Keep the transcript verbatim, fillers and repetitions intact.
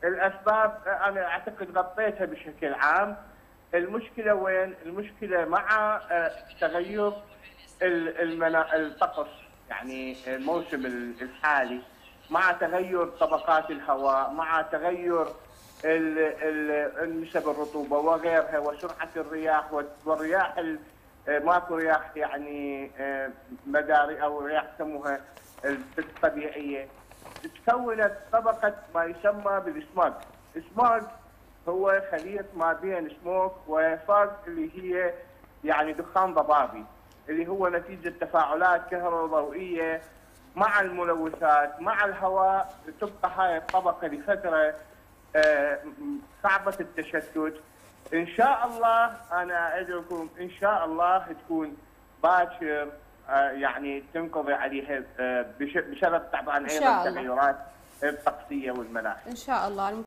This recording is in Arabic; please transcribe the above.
الاسباب انا اعتقد غطيتها بشكل عام. المشكله وين؟ المشكله مع تغير المنا... الطقس، يعني الموسم الحالي، مع تغير طبقات الهواء، مع تغير نسب الرطوبه وغيرها، وسرعه الرياح، والرياح ماكو رياح يعني مداري او رياح يسموها الطبيعيه، تكونت طبقه ما يسمى بالسموج. السموج هو خليط ما بين سموك وفاج، اللي هي يعني دخان ضبابي، اللي هو نتيجه تفاعلات كهروضوئيه مع الملوثات مع الهواء. تبقى هاي الطبقه لفتره صعبه التشتت. ان شاء الله انا ادعوكم ان شاء الله تكون باكر يعني تنقضي عليها بسبب طبعا ايضا التغيرات الطقسيه والمناخ. ان شاء الله.